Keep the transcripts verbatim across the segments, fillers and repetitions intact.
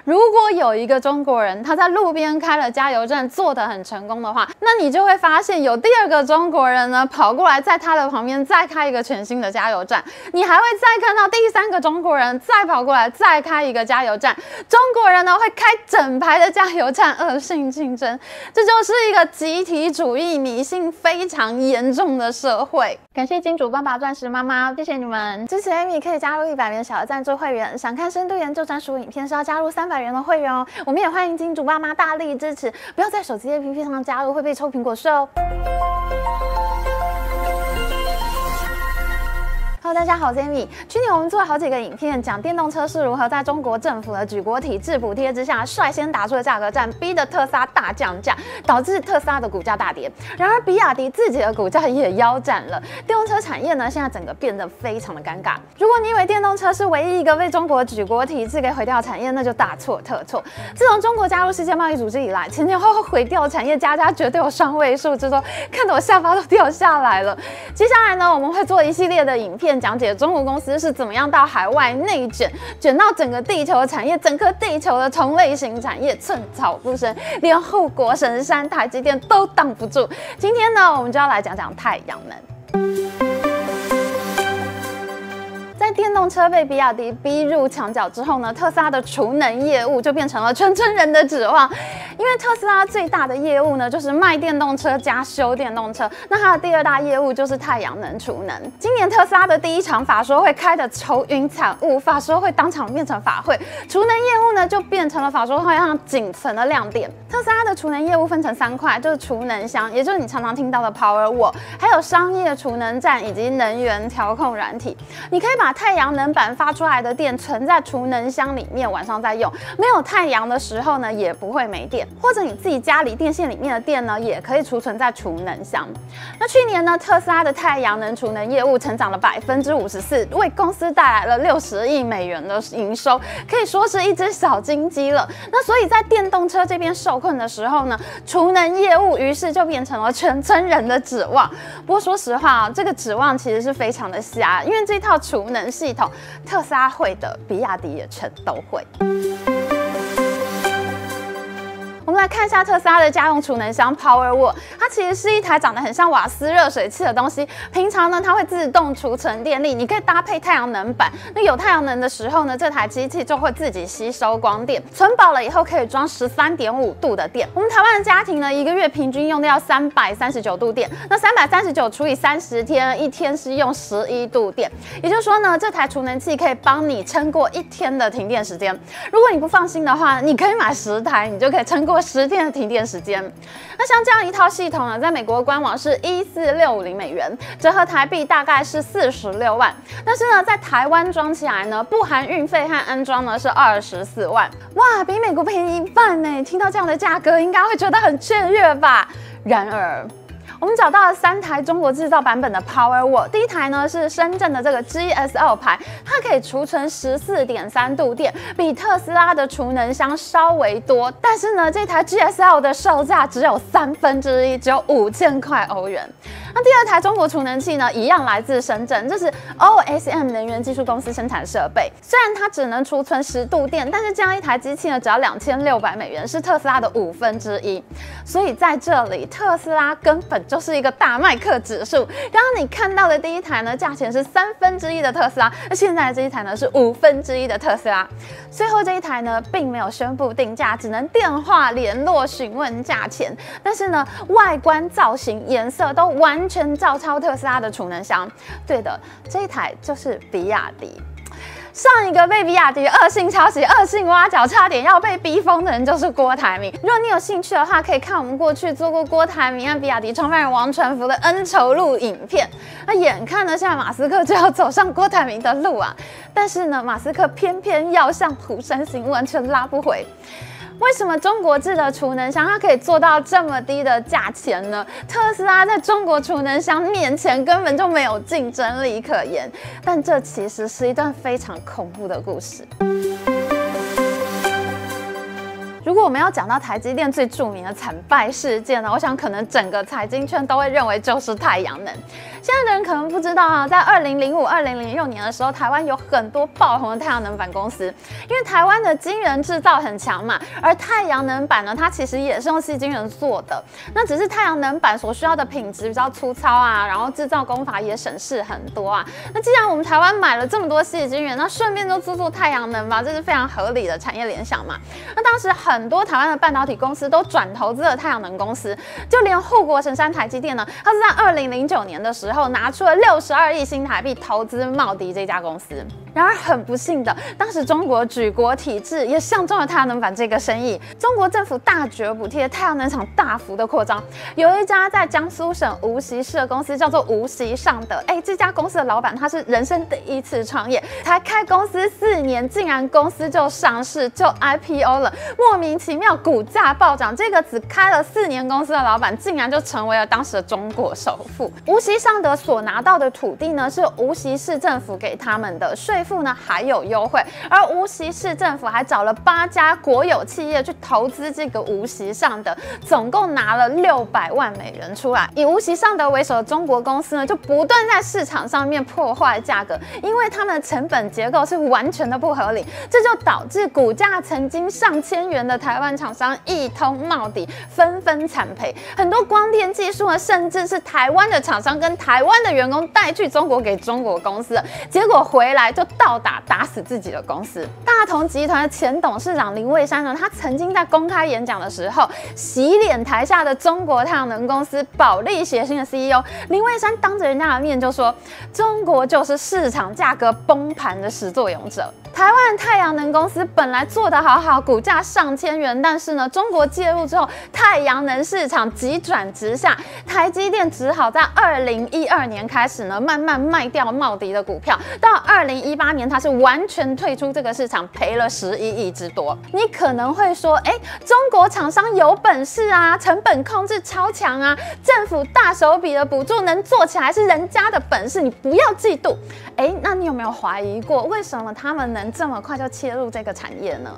如果有一个中国人他在路边开了加油站，做得很成功的话，那你就会发现有第二个中国人呢跑过来，在他的旁边再开一个全新的加油站，你还会再看到第三个中国人再跑过来再开一个加油站，中国人呢会开整排的加油站，恶性竞争，这就是一个集体主义迷信非常严重的社会。感谢金主爸爸、钻石妈妈，谢谢你们支持 Amy， 可以加入一百元小额赞助会员。想看深度研究专属影片是要加入三百元的会员哦。我们也欢迎金主爸妈大力支持，不要在手机 A P P 上加入，会被抽苹果税哦。Hello， 大家好，我是 Amy。去年我们做了好几个影片，讲电动车是如何在中国政府的举国体制补贴之下，率先打出了价格战，逼得特斯拉大降价，导致特斯拉的股价大跌。然而，比亚迪自己的股价也腰斩了。电动车产业呢，现在整个变得非常的尴尬。如果你以为电动车是唯一一个被中国举国体制给毁掉的产业，那就大错特错。自从中国加入世界贸易组织以来，前前后后毁掉产业家家绝对有双位数之多，看得我下巴都掉下来了。接下来呢，我们会做一系列的影片。讲解中国公司是怎么样到海外内卷，卷到整个地球的产业，整颗地球的同类型产业寸草不生，连护国神山台积电都挡不住。今天呢，我们就要来讲讲太阳能。在电动车被比亚迪逼入墙角之后呢，特斯拉的储能业务就变成了全村人的指望。因为特斯拉最大的业务呢，就是卖电动车加修电动车，那它的第二大业务就是太阳能储能。今年特斯拉的第一场法说会开得愁云惨雾，法说会当场变成法会，储能业务呢就变成了法说会上仅存的亮点。特斯拉的储能业务分成三块，就是储能箱，也就是你常常听到的 Powerwall， 还有商业储能站以及能源调控软体。你可以把太阳能板发出来的电存在储能箱里面，晚上再用。没有太阳的时候呢，也不会没电。或者你自己家里电线里面的电呢，也可以储存在储能箱。那去年呢，特斯拉的太阳能储能业务成长了百分之五十四，为公司带来了六十亿美元的营收，可以说是一只小金鸡了。那所以在电动车这边受困的时候呢，储能业务于是就变成了全村人的指望。不过说实话啊，这个指望其实是非常的瞎，因为这套储能系统，特斯拉会的，比亚迪也全都会。我们来看一下特斯拉的家用储能箱 Powerwall， 它其实是一台长得很像瓦斯热水器的东西。平常呢，它会自动储存电力，你可以搭配太阳能板。那有太阳能的时候呢，这台机器就会自己吸收光电，存饱了以后可以装 十三点五度的电。我们台湾的家庭呢，一个月平均用掉三百三十九度电，那三百三十九除以三十天，一天是用十一度电。也就是说呢，这台储能器可以帮你撑过一天的停电时间。如果你不放心的话，你可以买十台，你就可以撑过十天的停电时间。那像这样一套系统呢，在美国官网是一四六五零美元，折合台币大概是四十六万。但是呢，在台湾装起来呢，不含运费和安装呢是二十四万。哇，比美国便宜一半呢！听到这样的价格，应该会觉得很雀跃吧？然而，我们找到了三台中国制造版本的 Powerwall， 第一台呢是深圳的这个 G S L 牌，它可以储存 十四点三度电，比特斯拉的储能箱稍微多。但是呢，这台 G S L 的售价只有三分之一，只有五千块欧元。那第二台中国储能器呢，一样来自深圳，这是 O S M 能源技术公司生产设备。虽然它只能储存十度电，但是这样一台机器呢，只要两千六百美元，是特斯拉的五分之一。所以在这里，特斯拉根本就是一个大麦克指数。刚刚你看到的第一台呢，价钱是三分之一的特斯拉，那现在的这一台呢是五分之一的特斯拉。最后这一台呢，并没有宣布定价，只能电话联络询问价钱。但是呢，外观、造型、颜色都完全照抄特斯拉的储能箱。对的，这一台就是比亚迪。上一个被比亚迪恶性抄袭、恶性挖角，差点要被逼疯的人就是郭台铭。如果你有兴趣的话，可以看我们过去做过郭台铭和比亚迪创办人王传福的恩仇录影片。那眼看呢，现在马斯克就要走上郭台铭的路啊，但是呢，马斯克偏偏要向虎山行，完全拉不回。为什么中国制的储能箱它可以做到这么低的价钱呢？特斯拉在中国储能箱面前根本就没有竞争力可言。但这其实是一段非常恐怖的故事。如果果我们要讲到台积电最著名的惨败事件呢，我想可能整个财经圈都会认为就是太阳能。现在的人可能不知道啊，在二零零五、二零零六年的时候，台湾有很多爆红的太阳能板公司，因为台湾的晶圆制造很强嘛，而太阳能板呢，它其实也是用矽晶圆做的，那只是太阳能板所需要的品质比较粗糙啊，然后制造工法也省事很多啊。那既然我们台湾买了这么多矽晶圆，那顺便就做做太阳能吧，这是非常合理的产业联想嘛。那当时很多台湾的半导体公司都转投资了太阳能公司，就连护国神山台积电呢，它是在二零零九年的时候拿出了六十二亿新台币投资茂迪这家公司。然而很不幸的，当时中国举国体制也相中了太阳能板这个生意，中国政府大举补贴，太阳能厂大幅的扩张。有一家在江苏省无锡市的公司叫做无锡尚德，哎，这家公司的老板他是人生第一次创业，才开公司四年，竟然公司就上市就 I P O 了，莫名其妙股价暴涨。这个只开了四年公司的老板，竟然就成为了当时的中国首富。无锡尚德所拿到的土地呢，是无锡市政府给他们的，税负呢还有优惠，而无锡市政府还找了八家国有企业去投资这个无锡尚德，总共拿了六百万美元出来。以无锡尚德为首的中国公司呢，就不断在市场上面破坏价格，因为他们的成本结构是完全的不合理，这就导致股价曾经上千元的台湾厂商一通冒底，纷纷惨赔。很多光电技术呢，甚至是台湾的厂商跟台湾的员工带去中国给中国公司，结果回来就倒打打死自己的公司。大同集团的前董事长林蔚山呢，他曾经在公开演讲的时候洗脸台下的中国太阳能公司保利协鑫的 C E O 林蔚山当着人家的面就说，中国就是市场价格崩盘的始作俑者。台湾太阳能公司本来做得好好，股价上千元，但是呢，中国介入之后，太阳能市场急转直下，台积电只好在二零一二年开始呢，慢慢卖掉茂迪的股票，到二零一八年，它是完全退出这个市场，赔了十一亿之多。你可能会说，哎，中国厂商有本事啊，成本控制超强啊，政府大手笔的补助能做起来是人家的本事，你不要嫉妒。哎，那你有没有怀疑过，为什么他们能这么快就切入这个产业呢？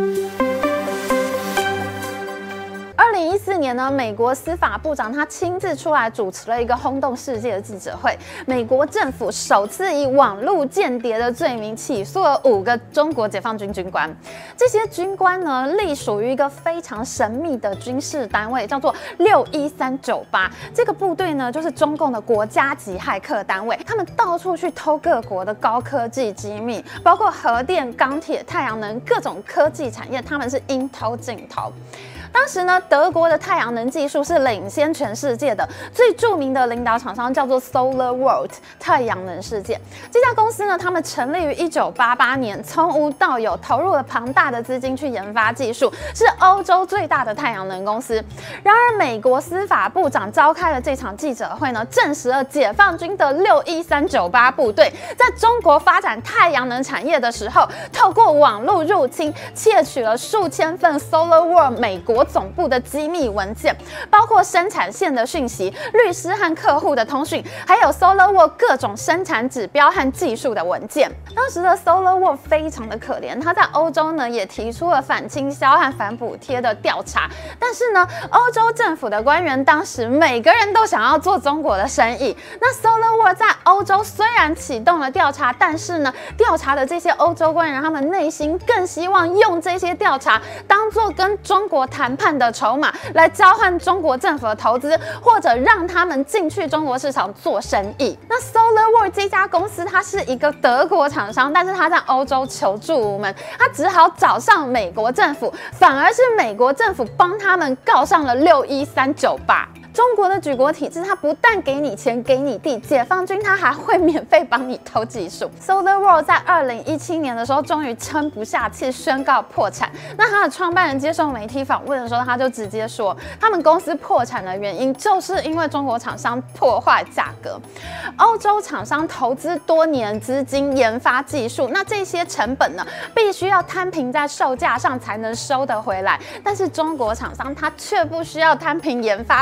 二零一四年呢，美国司法部长他亲自出来主持了一个轰动世界的记者会。美国政府首次以网络间谍的罪名起诉了五个中国解放军军官。这些军官呢，隶属于一个非常神秘的军事单位，叫做六一三九八。这个部队呢，就是中共的国家级骇客单位。他们到处去偷各国的高科技机密，包括核电、钢铁、太阳能各种科技产业，他们是应偷尽偷。当时呢，德国的太阳能技术是领先全世界的，最著名的领导厂商叫做 Solar World 太阳能世界。这家公司呢，他们成立于一九八八年，从无到有，投入了庞大的资金去研发技术，是欧洲最大的太阳能公司。然而，美国司法部长召开了这场记者会呢，证实了解放军的六一三九八部队在中国发展太阳能产业的时候，透过网络入侵，窃取了数千份 Solar World 美国总部的机密文件，包括生产线的讯息、律师和客户的通讯，还有 Solar World 各种生产指标和技术的文件。当时的 Solar World 非常的可怜，他在欧洲呢也提出了反倾销和反补贴的调查，但是呢，欧洲政府的官员当时每个人都想要做中国的生意。那 Solar World 在欧洲虽然启动了调查，但是呢，调查的这些欧洲官员他们内心更希望用这些调查当做跟中国谈判的筹码，来交换中国政府的投资，或者让他们进去中国市场做生意。那 Solar World 这家公司，它是一个德国厂商，但是它在欧洲求助无门，他只好找上美国政府，反而是美国政府帮他们告上了六一三九八。中国的举国体制，它不但给你钱、给你地，解放军它还会免费帮你偷技术。Solar World 在二零一七年的时候，终于撑不下气，宣告破产。那他的创办人接受媒体访问的时候，他就直接说，他们公司破产的原因就是因为中国厂商破坏价格。欧洲厂商投资多年资金研发技术，那这些成本呢，必须要摊平在售价上才能收得回来。但是中国厂商它却不需要摊平研发成本。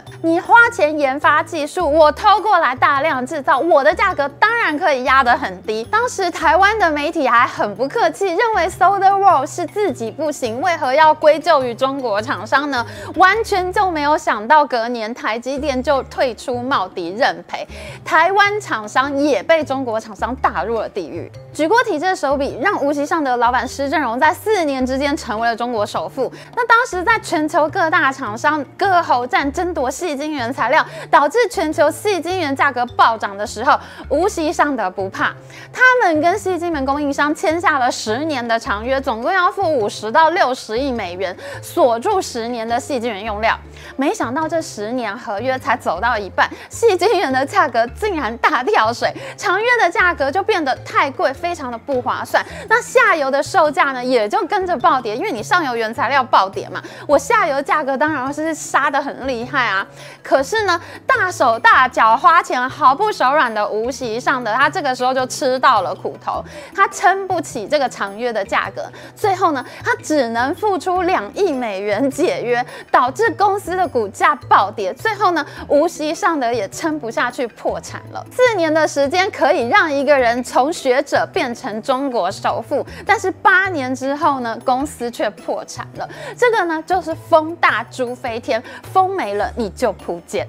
你花钱研发技术，我偷过来大量制造，我的价格当然可以压得很低。当时台湾的媒体还很不客气，认为 SolarWorld 是自己不行，为何要归咎于中国厂商呢？完全就没有想到，隔年台积电就退出茂迪认赔，台湾厂商也被中国厂商打入了地狱。举国体制手笔，让无锡尚德老板施正荣在四年之间成为了中国首富。那当时在全球各大厂商割喉战争夺矽晶圆材料，导致全球矽晶圆价格暴涨的时候，无锡尚德不怕，他们跟矽晶圆供应商签下了十年的长约，总共要付五十到六十亿美元，锁住十年的矽晶圆用料。没想到这十年合约才走到一半，矽晶圆的价格竟然大跳水，长约的价格就变得太贵，非常的不划算。那下游的售价呢，也就跟着暴跌，因为你上游原材料暴跌嘛，我下游价格当然是杀得很厉害啊。可是呢，大手大脚花钱毫不手软的无锡尚德，他这个时候就吃到了苦头，他撑不起这个长约的价格，最后呢，他只能付出两亿美元解约，导致公司的股价暴跌。最后呢，无锡尚德也撑不下去，破产了。四年的时间可以让一个人从学者变成中国首富，但是八年之后呢，公司却破产了。这个呢，就是风大猪飞天，风没了你就扑街。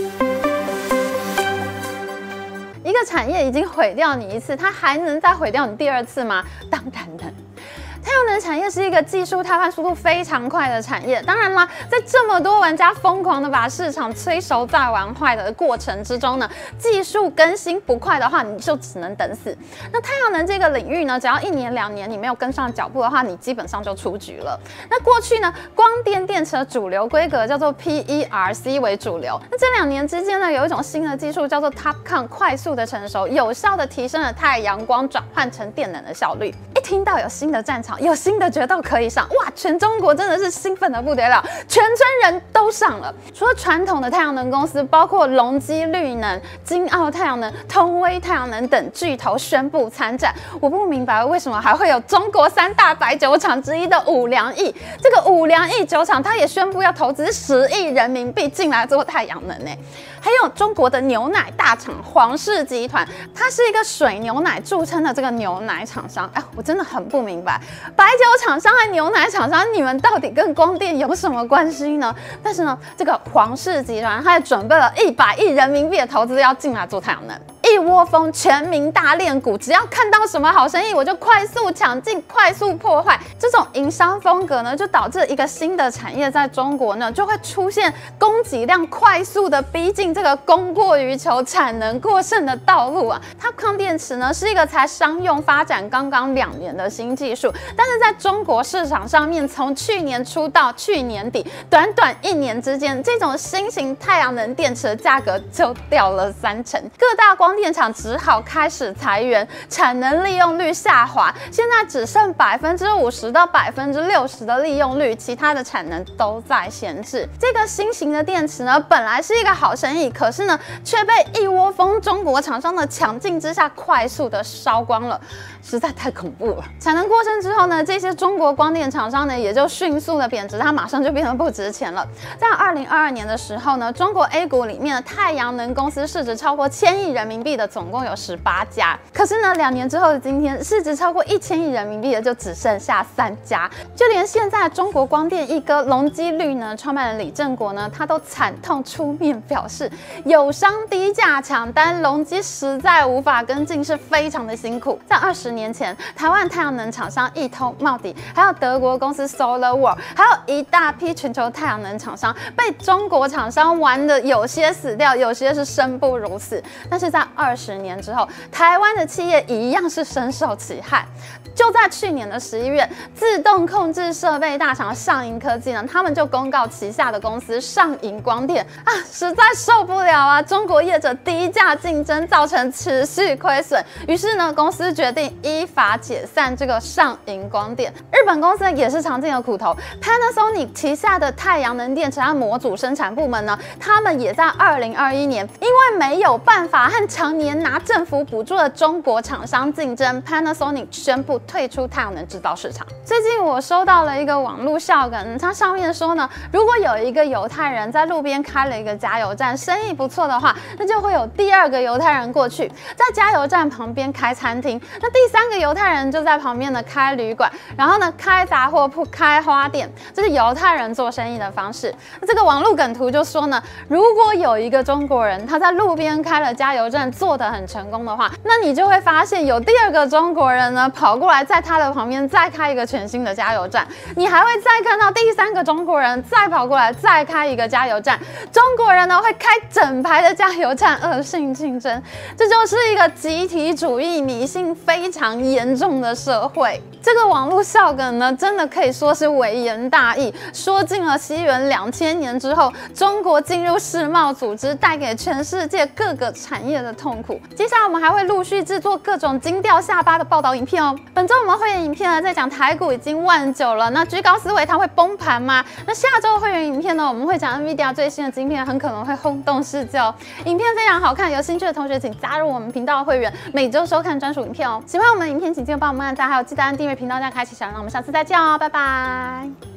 一个产业已经毁掉你一次，它还能再毁掉你第二次吗？当然能。太阳能产业是一个技术汰换速度非常快的产业，当然啦，在这么多玩家疯狂的把市场催熟再玩坏的过程之中呢，技术更新不快的话，你就只能等死。那太阳能这个领域呢，只要一年两年你没有跟上脚步的话，你基本上就出局了。那过去呢，光电电池的主流规格叫做 P E R C 为主流，那这两年之间呢，有一种新的技术叫做 TOPCon， 快速的成熟，有效的提升了太阳光转换成电能的效率。一听到有新的战场，有新的决斗可以上，哇！全中国真的是兴奋的不得了，全村人都上了。除了传统的太阳能公司，包括隆基绿能、金澳太阳能、通威太阳能等巨头宣布参战。我不明白为什么还会有中国三大白酒厂之一的五粮液，这个五粮液酒厂，它也宣布要投资十亿人民币进来做太阳能呢。还有中国的牛奶大厂黄氏集团，它是一个水牛奶著称的这个牛奶厂商。哎，我真的很不明白，白酒厂商和牛奶厂商，你们到底跟光电有什么关系呢？但是呢，这个黄氏集团，它也准备了一百亿人民币的投资要进来做太阳能。一窝蜂，全民大练股，只要看到什么好生意，我就快速抢进，快速破坏。这种营商风格呢，就导致一个新的产业在中国呢，就会出现供给量快速的逼近这个供过于求、产能过剩的道路啊。TOPCon电池呢，是一个才商用发展刚刚两年的新技术，但是在中国市场上面，从去年初到去年底，短短一年之间，这种新型太阳能电池的价格就掉了三成，各大光电厂只好开始裁员，产能利用率下滑，现在只剩百分之五十到百分之六十的利用率，其他的产能都在闲置。这个新型的电池呢，本来是一个好生意，可是呢，却被一窝蜂中国厂商的抢进之下，快速的烧光了，实在太恐怖了。产能过剩之后呢，这些中国光电厂商呢，也就迅速的贬值，它马上就变得不值钱了。在二零二二年的时候呢，中国 A 股里面的太阳能公司市值超过千亿人民币的总共有十八家，可是呢，两年之后的今天，市值超过一千亿人民币的就只剩下三家。就连现在中国光电一哥隆基绿能创办人李正国呢，他都惨痛出面表示，友商低价抢单，隆基实在无法跟进，是非常的辛苦。在二十年前，台湾太阳能厂商一通、茂迪，还有德国公司 SolarWorld， 还有一大批全球太阳能厂商被中国厂商玩的有些死掉，有些是生不如死。但是在二十年之后，台湾的企业一样是深受其害。就在去年的十一月，自动控制设备大厂上银科技呢，他们就公告旗下的公司上银光电啊，实在受受不了啊，中国业者低价竞争造成持续亏损，于是呢，公司决定依法解散这个上银光电。日本公司也是尝尽了苦头 ，Panasonic 旗下的太阳能电池和模组生产部门呢，他们也在二零二一年因为没有办法和常年拿政府补助的中国厂商竞争 ，Panasonic 宣布退出太阳能制造市场。最近我收到了一个网络笑梗，它上面说呢，如果有一个犹太人在路边开了一个加油站，生意不错的话，那就会有第二个犹太人过去，在加油站旁边开餐厅，那第三个犹太人就在旁边呢开旅馆，然后呢开杂货铺、开花店，这是犹太人做生意的方式。那这个网络梗图就说呢，如果有一个中国人他在路边开了加油站，做得很成功的话，那你就会发现有第二个中国人呢跑过来，在他的旁边再开一个全新的加油站，你还会再看到第三个中国人再跑过来再开一个加油站，中国人呢会开整排的加油站，恶性竞争，这就是一个集体主义迷信非常严重的社会。这个网络笑梗呢，真的可以说是微言大义，说尽了西元两千年之后，中国进入世贸组织带给全世界各个产业的痛苦。接下来我们还会陆续制作各种惊掉下巴的报道影片哦。本周我们会员影片呢，在讲台股已经万九了，那居高思维它会崩盘吗？那下周会员影片呢，我们会讲 NVIDIA 最新的晶片很可能会轰动世界哦。影片非常好看，有兴趣的同学请加入我们频道的会员，每周收看专属影片哦。喜欢我们的影片，请记得帮我们按赞，还有记得按订阅频道，这样开启小铃铛。我们下次再见哦，拜拜。